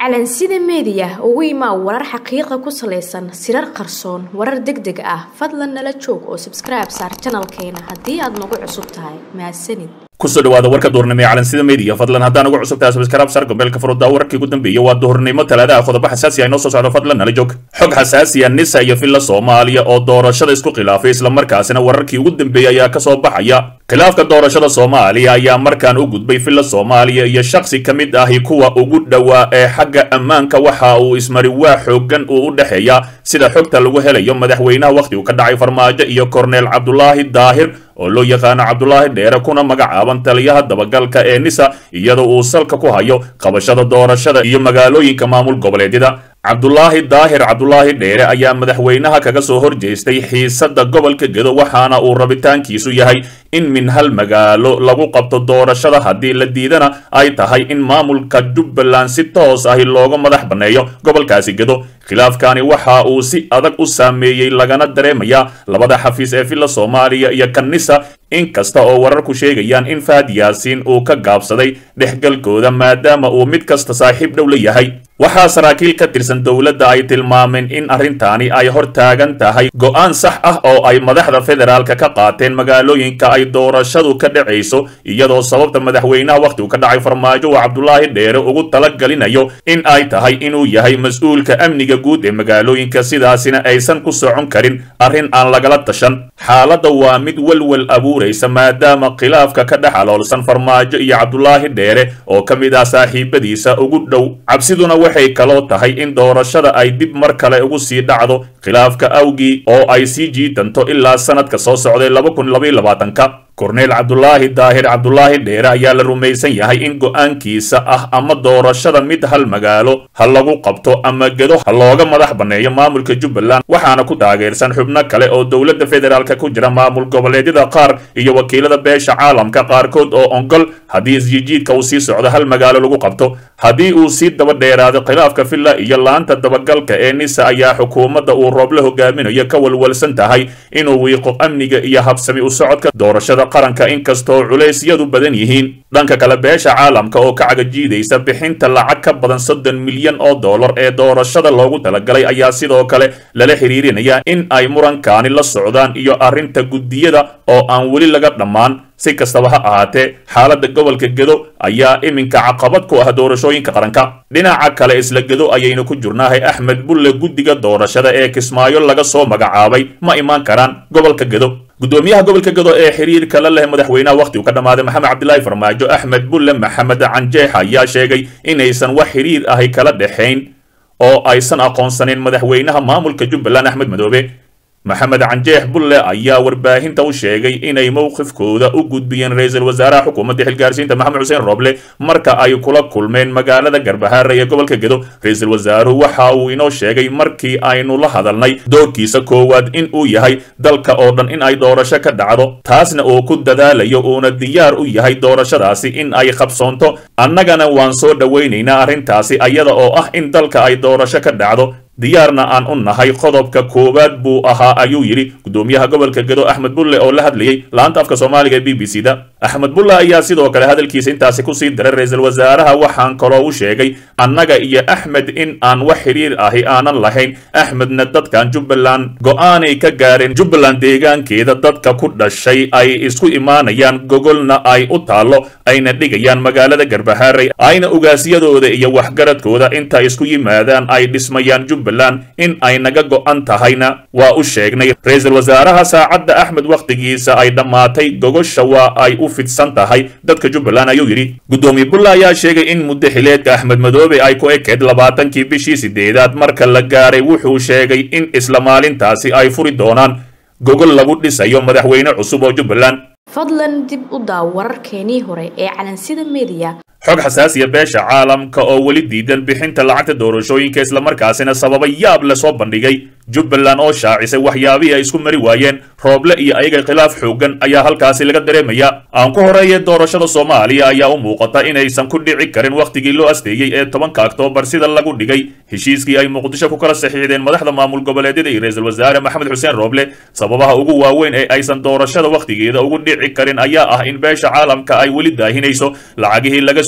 calansida media ugu imaa warar xaqiiqo ku saleysan sirar qarsoon warar degdeg ah fadlan nala joog oo subscribe saar channelkeena haddii aad nagu cusub tahay mahadsanid kusoo dhawaada warka duhurnimo ee calansida media fadlan haddaan ugu cusub tahay subscribe saar gobolka furada wararkii ugu dambeeyay waa duhurnimo talaada qodobo xasaasi ah inoo soo socdo fadlan nala joog xog xasaasi ah nisa iyo filla Soomaaliya oo doorashada isku khilaafay isla markaasina wararkii ugu dambeeyay ayaa ka soo baxaya khilaafka doorashada Soomaaliya ayaa markaan u gudbay filla Soomaaliya iyo shakhsi kamid ah kuwa ugu dhawaa ee xagga ammaanka waxa uu ismari waa xoogan u dhaxeeya sida xogta lagu helayo madaxweynaha waqti uu ka dhacay Farmaajo iyo Cornel Cabdullaahi Daahir oo loo yaqaan Cabdullaahi Dheere kuna magacaaban taliyaha dabagalka ee nisa iyadoo uu salka ku hayo qabashada doorashada iyo magaalooyinka maamul goboleedyada Cabdullaahi Dheere ayaa madaxweynaha kaga soo horjeestay xiisada gobolka Gedo waxaana uu rabitaankiisu yahay in min hal magaalo lagu qabto doorashada hadii la diidana ay tahay in maamulka Jubbaland si toos ah looga madax baneeyo gobolkaasi Gedo khilaafkani waxa uu si adag u saameeyay lagana dareemaya labada xafiis ee filla Soomaaliya iyo kanisa inkasta oo wararku sheegayaan in Fahad Yaasiin uu ka gaabsaday dhexgalkooda maadaama uu mid kasta saaxiib dhow la yahay waxaa saraakiil ka tirsan dawladda ay tilmaameen in arrintaani ay hor taagan tahay go'aan sax ah oo ay madaxda federaalka ka qaateen magaalooyinka ay doorashadu ka dhacayso iyadoo sababta madaxweynaha waqti uu ka dhacay Farmaajo waa Cabdullaahi Dheere ugu talagalinayo in ay tahay inuu yahay mas'uulka amniga guud ee magaalooyinka sidaasina aysan ku socon karin arrin aan lagala tashan xaaladda waa mid walwal abuuraysa maadaama khilaafka ka dhaxaloolsan Farmaajo iyo Cabdullaahi Dheere oo kamid ah saaxiibadiisa ugu dhow cabsiduna waxay kaloo tahay in doorashada ay dib mar kale ugu sii dhacdo khilaafka awgii oo ay sii jiidanto ilaa sanadka soo socday 2022ka Cornel Cabdullaahi Dheere ayaa la rumaysan yahay in go'aankiisa ah ama doorashada mid hal magaalo hal lagu qabto ama Gedo hal looga madax baneeyo maamulka Jubbaland waxaana ku taageersan xubno kale oo dawladda federaalka ku jira maamul goboleedyada qaar iyo wakiilada beesha caalamka qaarkood oo ongol hadii isjiidka uu sii socdo hal magaalo lagu qabto hadii uu sii daba dheeraado khilaafka filla iyo laanta dabagalka ee nisa ayaa xukuumadda uu Rooble hogaaminayo ka walwalsan tahay inuu wiiqo amniga iyo habsami u socodka doorashada qaranka inkastoo culeysyadu badan yihiin dhanka kale beesha caalamka oo ka cagajiidaysa bixinta lacag ka badan 30 milyan oo dollar ee doorashada loogu talagalay ayaa sidoo kale lala xiriirinaya in ay murankaani la socdaan iyo arrinta gudiyada oo aan weli laga dhammaan si kastaba ha ahaatee xaaladda gobolka Gedo ayaa iminka caqabad ku ah doorashooyinka qaranka dhinaca kale isla Gedo ayayna ku jirnaahay Axmed Bulle guddiga doorashada ee Kismaayo laga soo magacaabay ma imaan karaan gobolka Gedo gudoomiyaha gobolka Gedo ee xiriirka la leh madaxweynaha waqti uu ka dhamaaday Maxamed Cabdullaahi Farmaajo Axmed Bulle Maxamed Canjeex ayaa sheegay inaysan wax xiriir ah kala dhaxayn oo aysan aqoonsanin madaxweynaha maamulka Jubbaland Axmed Madoobe Maxamed Canjeex Bulle ayaa warbaahinta u sheegay inay mowqifkooda u gudbiyeen ra'iisul wasaaraha xukuumadda xilgaarsiinta Maxamed Xuseen Rooble marka ay kula kulmeen magaalada Garbaharre ee gobolka Gedo ra'iisul wasaaruhu waxa uu inoo sheegay markii aynu la hadalnay doorkiisa koowaad in uu yahay dalka oo dhan in ay doorasho ka dhacdo taasna uu ku dadaalayo uuna diyaar u yahay doorashadaasi in ay qabsoonto annagana waan soo dhaweynaynaa arrintaasi ayada oo ah in dalka ay doorasho ka dhacdo diyaarna aan u nahay qodobka koowaad buu ahaa ayuu yiri gudoomiyaha gobolka Gedo Axmed Bulle oo la hadlayay laanta afka Soomaaliga ee BBC-da Axmed Bulle ayaa sidoo kale hadalkiisa intaasi ku sii daray ra'iisul wasaaraha waxaan kaloo u sheegay annaga iyo Axmed in aan wax xiriir ahi aanan lahayn Axmedna dadkan Jubbaland go'aanay ka gaareen Jubbaland deegaankeeda dadka ku dhashay ay isku imaanayaan gogolna ay u taalo ayna dhigayaan magaalada Garbaharre ayna ugaasiyadooda iyo waxgaradkooda inta isku yimaadaan ay dhismayaan in ay naga go'an tahayna waa u sheegnay ra'iisul wasaaraha saacadda Axmed waqtigiisa ay dhamaatay gogosha waa ay u fidsan tahay dadka Jubbaland ayuu yiri gudoomiye Bulle ayaa sheegay in muddo xileedka Axmed Madoobe ay ku ekeed 20kii bishii 8aad marka la gaaray wuxuu sheegay in isla maalintaasi ay furi doonaan gogol lagu dhisayo madaxweyne cusub oo Jubbaland fadlan dib u daaw wararkeenii hore ee calansida media xog xasaasiya beesha caalamka oo weli diidan bixinta lacagta doorashooyinka isla markaasina sababa yaab la soo bandhigay Jubbaland oo shaacisay waxyaabihii ay isku mari waayeen Rooble iyo ayaga khilaaf xoogan ayaa halkaasi laga dareemaya aan ku horeeyay doorashada Soomaaliya ayaa u muuqata inaysan ku dhici karin waqtigii loo asteeyay ee 10 Oktoobar sida lagu dhigay heshiiskii ay Muqdisho ku kala saxiixdeen madaxda maamul goboleedyada iyo ra'iisul wasaare Maxamed Xuseen Rooble sababaha ugu waaweyn ee aysan doorashada waqtigeeda ugu dhici karin ayaa ah in beesha caalamka ay weli daahinayso lacagihii laga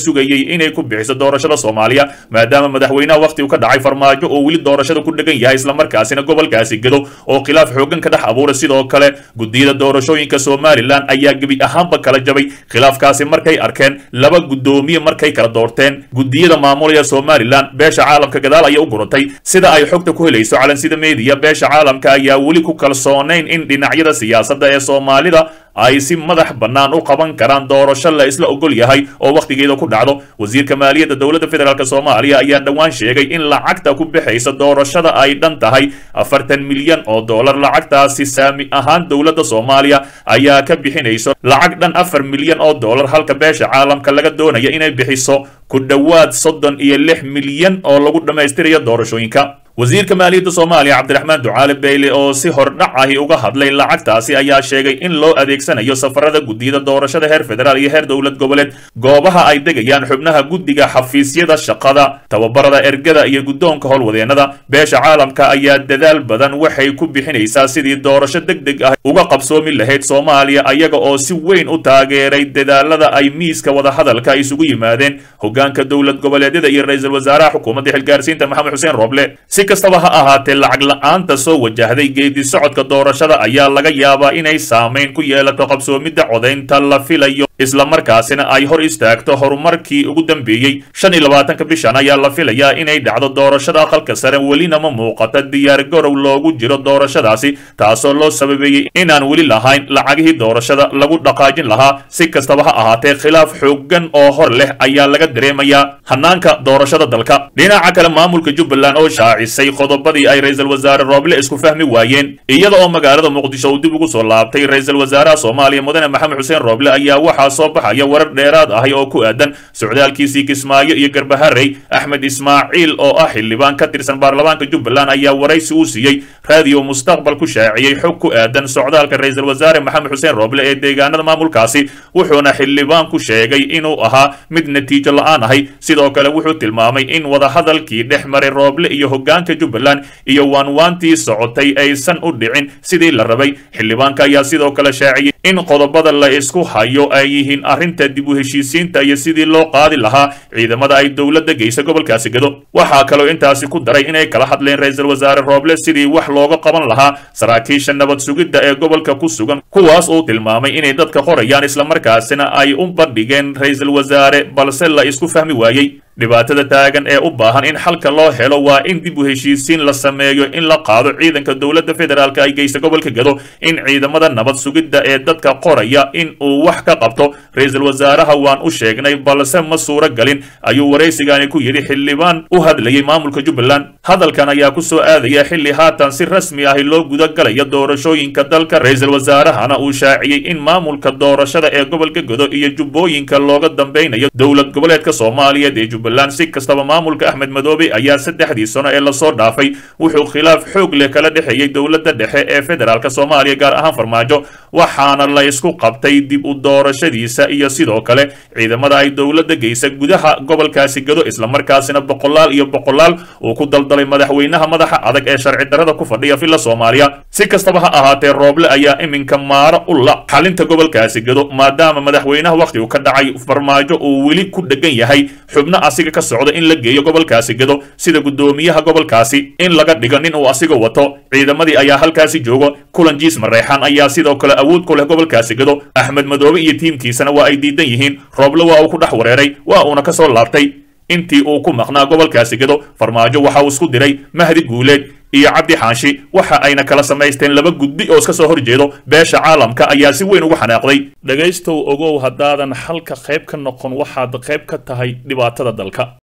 sugayay inay ku bixiso doorashada Soomaaliya maadaama madaxweynaha waqti uu ka dhacay farmaajo oo weli doorashada ku dhagan yahay isla markaasina gobolkaasi Gedo oo khilaaf xoogan ka dhex abuuray sidoo kale gudiyada doorashooyinka Somaliland ayaa gabi ahaanba kala jabay khilaafkaasi markay arkeen laba gudoomiye markay kala doorteen gudiyada maamulaya Somaliland beesha caalamka gadaal ay u guratay sida ay xogta ku helayso calansida media beesha caalamka ayaa weli ku kalsoonayn in dhinacyada siyaasadda ee Soomaalida ay si madax bannaan u qaban karaan doorasho la isla ogol yahay oo waqtigeeda ku dhacdo wasiirka maaliyadda dowladda federaalka Soomaaliya ayaa dhawaan sheegay in lacagta ku bixaysa doorashada ay dhan tahay 40 milyan oo dollar lacagtaasi saami ahaan dowladda Soomaaliya ayaa ka bixinayso lacag dhan 4 milyan oo dollar halka beesha caalamka laga doonayo inay bixiso ku dhawaad 36 milyan oo lagu dhameystirayo doorashooyinka wasiirka maaliyadda Soomaaliya Cabdiraxmaan Ducaale Beyle oo si hordhac ah uga hadlay lacagtaasi ayaa sheegay in loo adeegsanayo safarada gudiyada doorashada heer federaal iyo heer dowlad goboleed goobaha ay degayaan xubnaha gudiga xafiisyada shaqada tababarada ergada iyo gudoonka howlwadeenada beesha caalamka ayaa dadaal badan waxay ku bixinaysaa sidii doorasho degdeg ah uga qabsoomi lahayd Soomaaliya ayaga oo si weyn u taageeray dadaalada ay miiska wada hadalka isugu yimaadeen hogaanka dowlad goboleedyada iyo ra'iisul wasaaraha xukuumadda xilgaarsiinta Maxamed Xuseen Roble si kastaba ha ahaatee lacag la'aanta soo wajahday geedi socodka doorashada ayaa laga yaabaa inay saameyn ku yeelato qabsoomidda codaynta la filayo isla markaasina ay hor istaagto horumarkii ugu dambeeyay 25 bishan ayaa la filayaa inay dhacdo doorashada aqalka sare welina ma muuqata diyaar garow loogu jiro doorashadaasi taasoo loo sababeeyay inaan weli lahayn lacagihii doorashada lagu dhaqaajin lahaa si kastaba ha ahaatee khilaaf xoogan oo hor leh ayaa laga dareemayaa hanaanka doorashada dalka dhinaca kale maamulka Jubbaland oo shaacisay qodobadii ay ra'iisul wasaare Roble isku fahmi waayeen iyada oo magaalada Muqdisho uu dib ugu soo laabtay ra'iisul wasaaraha Soomaaliya Mudane Maxamed Xuseen Roble ayaa waxa soo baxaya warar dheeraad ah oo ku aadan socdaalkiisii Kismaayo iyo Garbaharey Axmed Ismaaciil oo ah xildhibaan ka tirsan baarlamaanka Jubbaland ayaa waraysi u siiyay raadiyo Mustaqbal ku shaaciyay xog ku aadan socdaalka ra'iisul wasaare Maxamed Xuseen Roble ee deegaanada maamulkaasi wuxuuna xildhibaan ku sheegay inuu ahaa mid natiijo la'aan ahay sidoo kale wuxuu tilmaamay in wada hadalkii dhexmaray Roble iyo hogaanka Jubbaland iyo waanwaantii socotay aysan u dhicin sidii la rabay xildhibaanka ayaa sidoo kale shaaciyay in qodobada la isku hayo ay yihiin arrinta dib u heshiisiinta iyo sidii loo qaadi lahaa ciidamada ay dowladda geysa gobolkaasi Gedo waxa kale oo intaasi ku daray inay kala hadleen ra'iisul wasaare Roble sidii wax looga qaban lahaa saraakiisha nabad sugidda ee gobolka ku sugan kuwaas oo tilmaamay inay dadka qorayaan isla markaasina ay u bandhigeen ra'iisul wasaare balse la isku fahmi waayay dhibaatada taagan ee u baahan in xalka loo helo waa in dib u heshiisiin la sameeyo in la qaado ciidanka dowladda federaalka ay geysa gobolka Gedo in ciidamada nabad sugidda ee dadka qoraya in uu wax ka qabto ra'iisul wasaaraha waan u sheegnay balse ma suura galin ayuu waraysigaani ku yiri xildhibaan u hadlayay maamulka Jubbaland hadalkan ayaa ku soo aadaya xilli haatan si rasmi ah loo guda galay doorashooyinka dalka ra'iisul wasaarahana uu shaaciyay in maamulka doorashada ee gobolka Gedo iyo jubbooyinka looga dambaynayo dowlad goboleedka Soomaaliyeed ee si kastaba maamulka Axmed Madoobe ayaa 3 sano ee la soo dhaafay wuxuu khilaaf xoog leh kala dhaxeeyay dowladda dhexe ee federaalka Soomaaliya gaar ahaan farmaajo waxaana la isku qabtay dib u doorashadiisa iyo sidoo kale ciidamada ay dowladda geysa gudaha gobolkaasi Gedo isla markaasina boqolaal uu ku daldalay madaxweynaha madaxa adag ee sharci darrada ku fadhiya filla Soomaaliya si kastaba ha ahaatee Roble ayaa iminka maaro u la xalinta gobolkaasi Gedo maadaama madaxweynaha waqti uu ka dhacay farmaajo uu weli ku dhagan yahay xubna asiga ka socda in la geeyo gobolkaasi Gedo sida gudoomiyaha gobolkaasi in laga dhigo nin uu asiga wato ciidamadii ayaa halkaasi joogo kulan jiis mareexan ayaa sidoo kale awood ku leh gobolkaasi Gedo Axmed Madoobe iyo tiimkiisana waa ay diidan yihiin Roble waa uu ku dhex wareeray waa uuna ka soo laabtay intii uu ku maqnaa gobolkaasi Gedo farmaajo waxa uu isku diray Mahdi Guuleed iyo Cabdi Xaashi waxa ayna kala samaysteen laba guddi oo iska soo horjeedo beesha caalamka ayaa si weyn ugu xanaaqday dhagaystow ogow hadaadan halka qayb ka noqon waxaad qayb ka tahay dhibaatada dalka